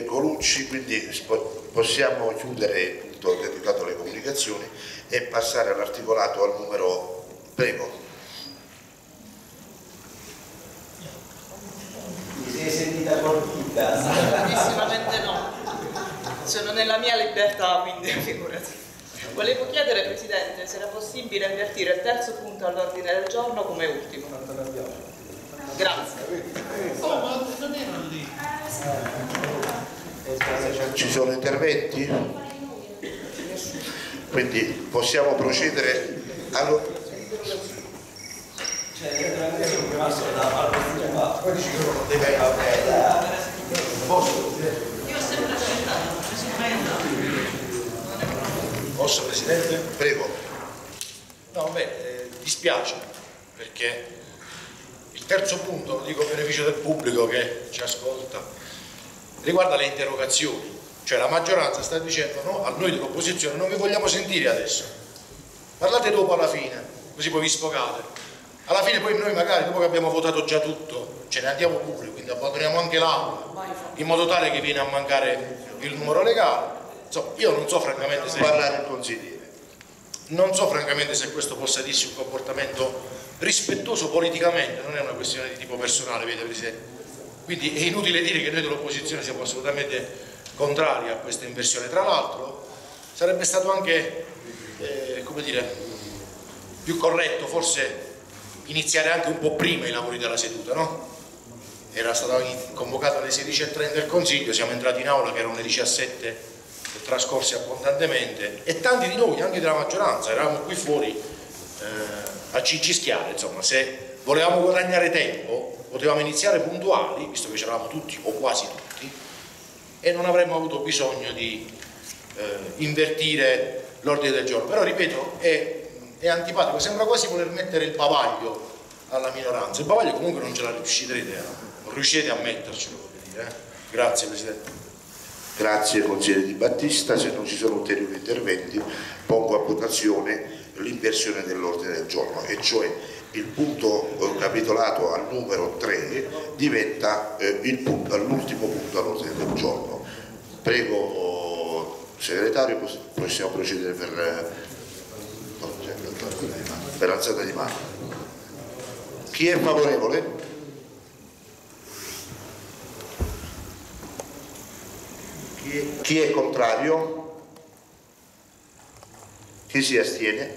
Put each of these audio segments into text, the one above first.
Colucci, quindi possiamo chiudere il punto dedicato alle comunicazioni e passare all'articolato al numero. Prego. Mi sei sentita colpita? Assolutamente no, sono nella mia libertà, quindi figurati. Volevo chiedere, Presidente, se era possibile invertire il terzo punto all'ordine del giorno come ultimo. Grazie. Oh, ma non erano lì. Ci sono interventi? Quindi possiamo procedere allora. Io ho sempre accettato, Posso, Presidente? Prego. No, dispiace, perché il terzo punto, lo dico a beneficio del pubblico che ci ascolta, riguarda le interrogazioni. Cioè la maggioranza sta dicendo no, a noi dell'opposizione non vi vogliamo sentire adesso, parlate dopo alla fine, così poi vi sfogate. Alla fine poi noi magari dopo che abbiamo votato già tutto ce ne andiamo pure, quindi abbandoniamo anche l'aula, in modo tale che viene a mancare il numero legale. Insomma, io non so francamente se parlare il consigliere. Non so francamente se questo possa dirsi un comportamento rispettoso politicamente, non è una questione di tipo personale, vede Presidente. Quindi è inutile dire che noi dell'opposizione siamo assolutamente contrari a questa inversione. Tra l'altro sarebbe stato anche come dire, più corretto forse iniziare anche un po' prima i lavori della seduta, no? Era stata convocata alle 16:30 il Consiglio, siamo entrati in aula che erano le 17 trascorse abbondantemente e tanti di noi, anche della maggioranza, eravamo qui fuori a cincischiare, insomma, se volevamo guadagnare tempo potevamo iniziare puntuali, visto che c'eravamo tutti o quasi tutti, e non avremmo avuto bisogno di invertire l'ordine del giorno. Però ripeto, è antipatico, sembra quasi voler mettere il bavaglio alla minoranza. Il bavaglio comunque non ce la riuscite a mettercelo, voglio dire. Grazie Presidente. Grazie consigliere Di Battista. Se non ci sono ulteriori interventi pongo a votazione l'inversione dell'ordine del giorno, e cioè il punto capitolato al numero 3 diventa l'ultimo punto all'ordine del giorno. Prego segretario, possiamo procedere per alzata di mano. Chi è favorevole? Chi è contrario? Chi si astiene?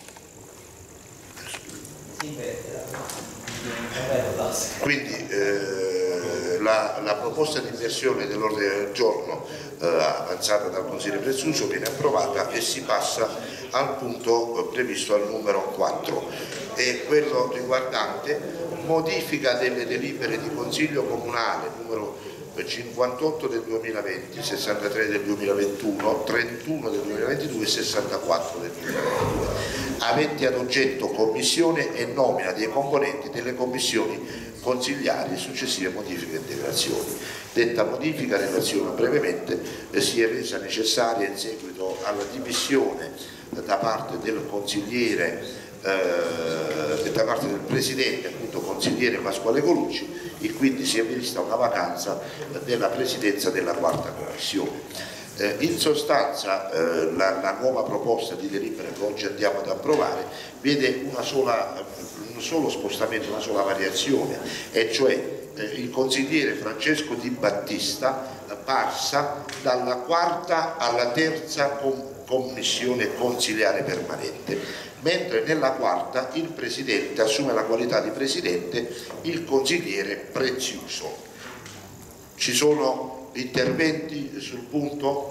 Quindi la proposta di inversione dell'ordine del giorno avanzata dal consigliere Prezzuso viene approvata e si passa al punto previsto al numero 4, è quello riguardante modifica delle delibere di consiglio comunale numero 58 del 2020, 63 del 2021, 31 del 2022 e 64 del 2022, aventi ad oggetto commissione e nomina dei componenti delle commissioni consigliari e successive modifiche e integrazioni. Detta modifica, relazione brevemente, si è resa necessaria in seguito alla dimissione da parte del consigliere da parte del presidente, appunto consigliere Pasquale Colucci, e quindi si è vista una vacanza della presidenza della quarta commissione. In sostanza la nuova proposta di delibera che oggi andiamo ad approvare vede un solo spostamento, una sola variazione, e cioè il consigliere Francesco Di Battista passa dalla quarta alla terza commissione consiliare permanente, mentre nella quarta il presidente assume la qualità di presidente il consigliere Prezzuso. Ci sono interventi sul punto?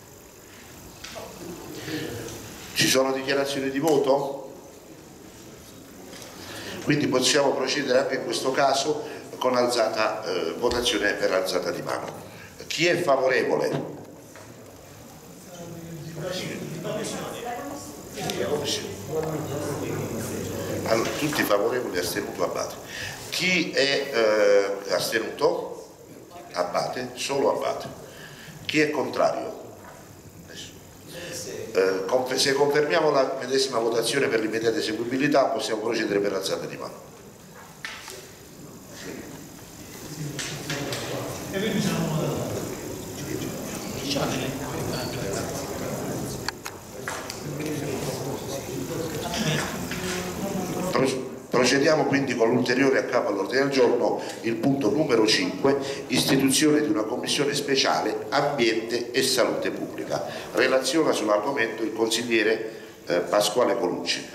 Ci sono dichiarazioni di voto? Quindi possiamo procedere anche in questo caso con votazione per alzata di mano. Chi è favorevole? Allora, tutti favorevoli, astenuto, Abbate. Chi è astenuto? Abbate, solo Abbate. Chi è contrario? Se confermiamo la medesima votazione per l'immediata eseguibilità possiamo procedere per alzata di mano. Procediamo quindi con l'ulteriore a capo all'ordine del giorno, il punto numero 5, istituzione di una commissione speciale ambiente e salute pubblica. Relaziona sull'argomento il consigliere Pasquale Colucci.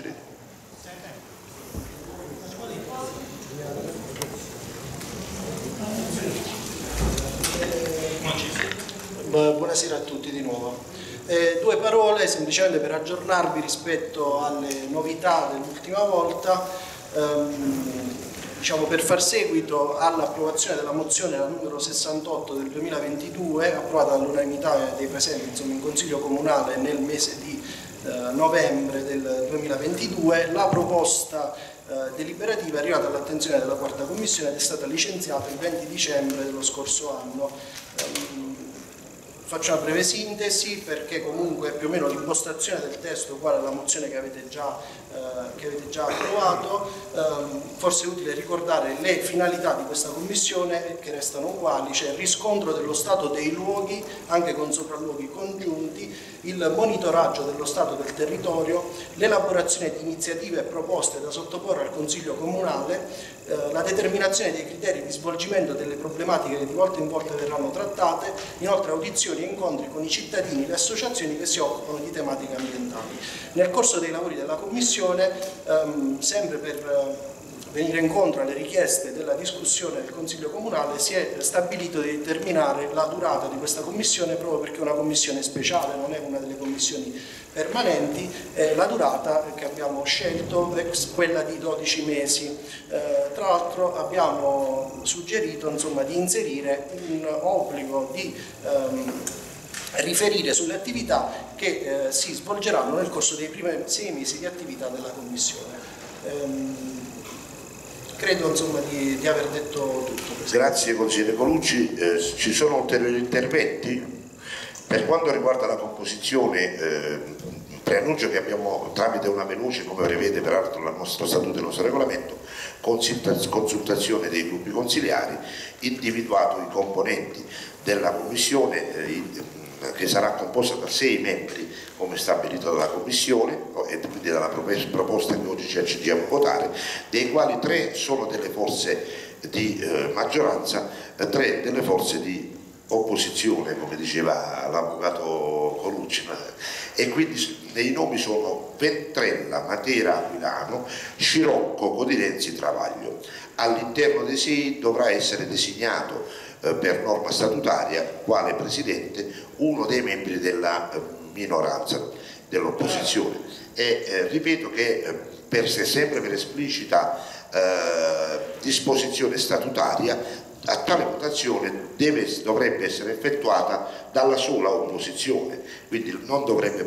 Buonasera a tutti di nuovo. Due parole semplicemente per aggiornarvi rispetto alle novità dell'ultima volta. Diciamo, per far seguito all'approvazione della mozione la numero 68 del 2022, approvata all'unanimità dei presenti, insomma, in Consiglio Comunale nel mese di novembre del 2022, la proposta deliberativa è arrivata all'attenzione della quarta commissione ed è stata licenziata il 20 dicembre dello scorso anno. Faccio una breve sintesi perché comunque più o meno l'impostazione del testo uguale alla mozione che avete già approvato. Forse è utile ricordare le finalità di questa commissione che restano uguali, cioè il riscontro dello stato dei luoghi anche con sopralluoghi congiunti, il monitoraggio dello stato del territorio, l'elaborazione di iniziative e proposte da sottoporre al Consiglio Comunale, la determinazione dei criteri di svolgimento delle problematiche che di volta in volta verranno trattate, inoltre audizioni e incontri con i cittadini e le associazioni che si occupano di tematiche ambientali. Nel corso dei lavori della Commissione, sempre per venire incontro alle richieste della discussione del Consiglio Comunale, si è stabilito di determinare la durata di questa Commissione, proprio perché è una Commissione speciale, non è una delle commissioni permanenti. La durata che abbiamo scelto è quella di 12 mesi. Tra l'altro abbiamo suggerito, insomma, di inserire un obbligo di riferire sulle attività che si svolgeranno nel corso dei primi 6 mesi di attività della Commissione. Credo, insomma, di aver detto tutto. Grazie consigliere Colucci. Ci sono ulteriori interventi? Per quanto riguarda la composizione, preannuncio che abbiamo, tramite una veloce, come prevede peraltro il nostro statuto e il nostro regolamento, consultazione dei gruppi consiliari, individuato i componenti della commissione, che sarà composta da 6 membri come stabilito dalla Commissione e quindi dalla proposta che oggi ci accingiamo a votare, dei quali 3 sono delle forze di maggioranza, 3 delle forze di opposizione, come diceva l'avvocato Colucci, e quindi nei nomi sono Ventrella, Matera, Aquilano, Scirocco, Codilenzi, Travaglio. All'interno dei 6 dovrà essere designato per norma statutaria quale presidente uno dei membri della minoranza, dell'opposizione, e ripeto che sempre per esplicita disposizione statutaria a tale votazione dovrebbe essere effettuata dalla sola opposizione, quindi non dovrebbe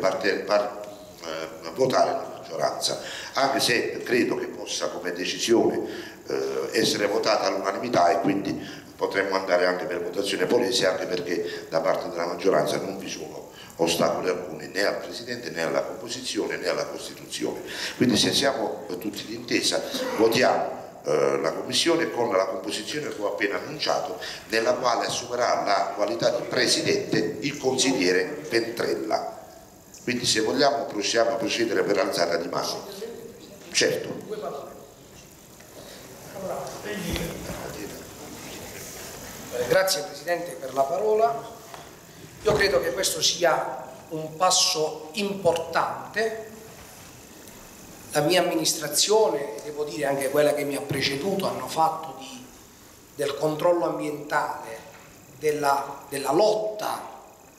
votare la maggioranza, anche se credo che possa come decisione essere votata all'unanimità, e quindi potremmo andare anche per votazione polese, anche perché da parte della maggioranza non vi sono ostacoli alcuni né al Presidente né alla composizione né alla Costituzione. Quindi se siamo tutti d'intesa votiamo la Commissione con la composizione che ho appena annunciato, nella quale assumerà la qualità di Presidente il consigliere Ventrella. Quindi se vogliamo possiamo procedere per alzata di mano. Certo. Grazie Presidente per la parola. Io credo che questo sia un passo importante. La mia amministrazione, devo dire anche quella che mi ha preceduto, hanno fatto del controllo ambientale, della lotta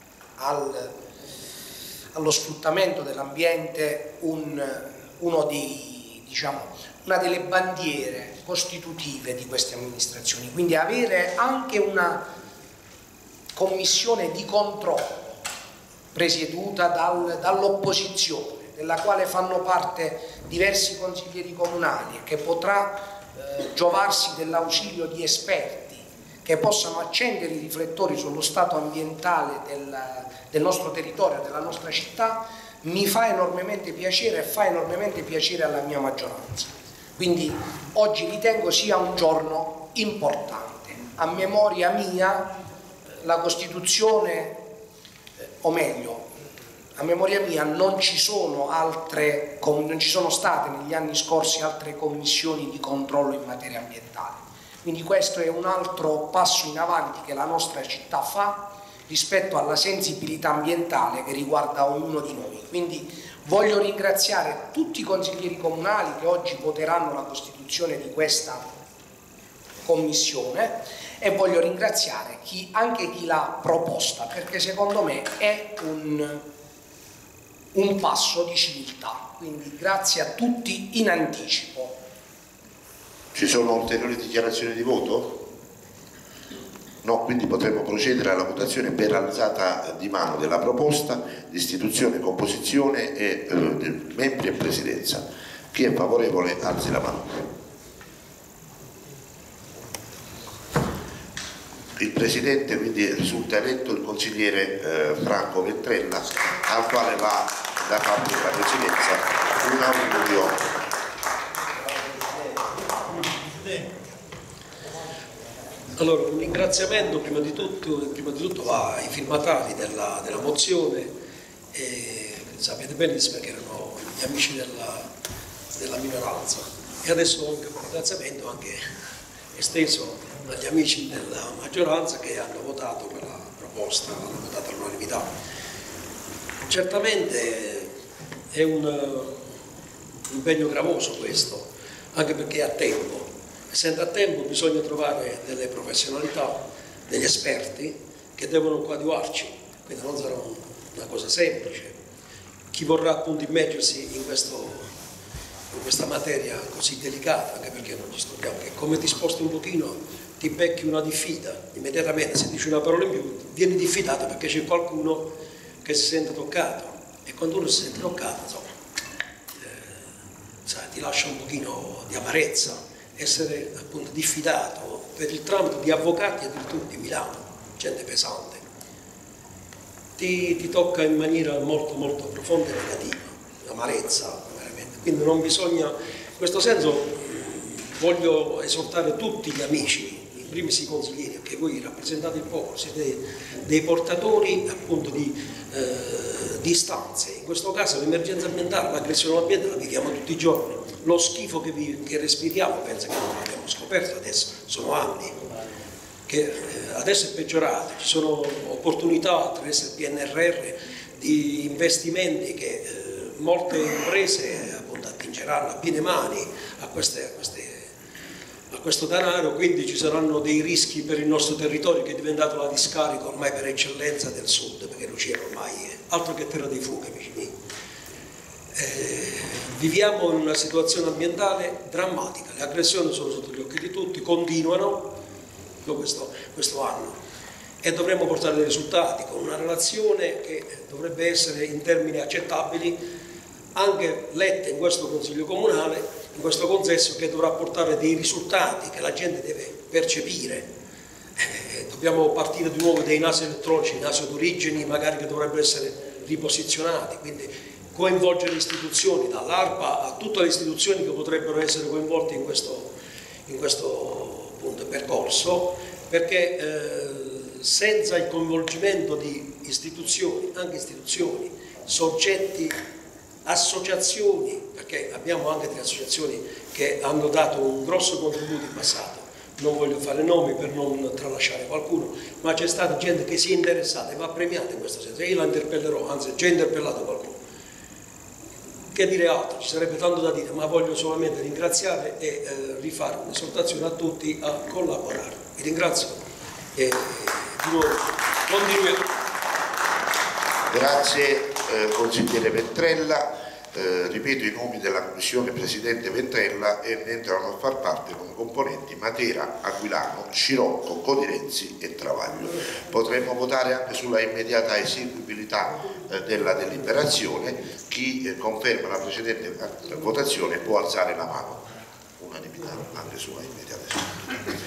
allo sfruttamento dell'ambiente una delle bandiere costitutive di queste amministrazioni. Quindi avere anche una commissione di controllo presieduta dall'opposizione, della quale fanno parte diversi consiglieri comunali, che potrà giovarsi dell'ausilio di esperti che possano accendere i riflettori sullo stato ambientale del nostro territorio, della nostra città, mi fa enormemente piacere e fa enormemente piacere alla mia maggioranza. Quindi oggi ritengo sia un giorno importante. A memoria mia, la Costituzione o meglio, a memoria mia non ci sono state negli anni scorsi altre commissioni di controllo in materia ambientale. Quindi questo è un altro passo in avanti che la nostra città fa rispetto alla sensibilità ambientale che riguarda ognuno di noi. Quindi voglio ringraziare tutti i consiglieri comunali che oggi voteranno la costituzione di questa commissione e voglio ringraziare anche chi l'ha proposta, perché secondo me è un passo di civiltà. Quindi grazie a tutti in anticipo. Ci sono ulteriori dichiarazioni di voto? No, quindi potremo procedere alla votazione per alzata di mano della proposta di istituzione, composizione e membri e presidenza. Chi è favorevole alzi la mano. Il presidente quindi risulta eletto il consigliere Franco Ventrella, al quale va da parte della presidenza un augurio. Allora, un ringraziamento prima di tutto ai firmatari della mozione, sapete benissimo che erano gli amici della minoranza, e adesso anche un ringraziamento anche esteso agli amici della maggioranza che hanno votato per la proposta, hanno votato all'unanimità. Certamente è un impegno gravoso questo, anche perché è a tempo. Essendo a tempo bisogna trovare delle professionalità, degli esperti che devono coadiuvarci, quindi non sarà una cosa semplice. Chi vorrà appunto immergersi in questa materia così delicata, anche perché non ci scordiamo che come ti sposti un pochino ti becchi una diffida, immediatamente se dici una parola in più vieni diffidato perché c'è qualcuno che si sente toccato, e quando uno si sente toccato insomma, ti lascia un pochino di amarezza essere appunto diffidato per il tramite di avvocati addirittura di Milano, gente pesante, ti tocca in maniera molto molto profonda e negativa, amarezza veramente. Quindi non bisogna, in questo senso voglio esortare tutti gli amici, in primis i consiglieri, che voi rappresentate il popolo, siete dei portatori appunto di istanze. In questo caso l'emergenza ambientale, l'aggressione all'ambiente la viviamo tutti i giorni. Lo schifo che respiriamo, penso che non l'abbiamo scoperto adesso, sono anni, che adesso è peggiorato, ci sono opportunità attraverso il PNRR di investimenti che molte imprese appunto attingeranno a piene mani a questo denaro, quindi ci saranno dei rischi per il nostro territorio che è diventato la discarica ormai per eccellenza del sud, perché l'Ucino ormai è altro che terra di fuga, amici miei. Viviamo in una situazione ambientale drammatica, le aggressioni sono sotto gli occhi di tutti, continuano questo anno e dovremmo portare dei risultati con una relazione che dovrebbe essere in termini accettabili, anche letta in questo Consiglio Comunale, in questo consesso, che dovrà portare dei risultati che la gente deve percepire. Dobbiamo partire di nuovo dai nasi elettronici, nasi d'origine magari che dovrebbero essere riposizionati, quindi coinvolgere le istituzioni, dall'ARPA a tutte le istituzioni che potrebbero essere coinvolte in questo appunto, percorso, perché senza il coinvolgimento di istituzioni, anche istituzioni, soggetti, associazioni, perché abbiamo anche delle associazioni che hanno dato un grosso contributo in passato, non voglio fare nomi per non tralasciare qualcuno, ma c'è stata gente che si è interessata e va premiata in questo senso, e io la interpellerò, anzi ho già interpellato qualcuno. Che dire altro, ci sarebbe tanto da dire, ma voglio solamente ringraziare e rifare un'esortazione a tutti a collaborare. Vi ringrazio e di nuovo continuiamo. Grazie consigliere Ventrella. Ripeto i nomi della commissione presidente Ventrella, e ne entrano a far parte come componenti Matera, Aquilano, Scirocco, Codirenzi e Travaglio. Potremmo votare anche sulla immediata eseguibilità della deliberazione. Chi conferma la precedente votazione può alzare la mano. Unanimità anche sulla immediata eseguibilità.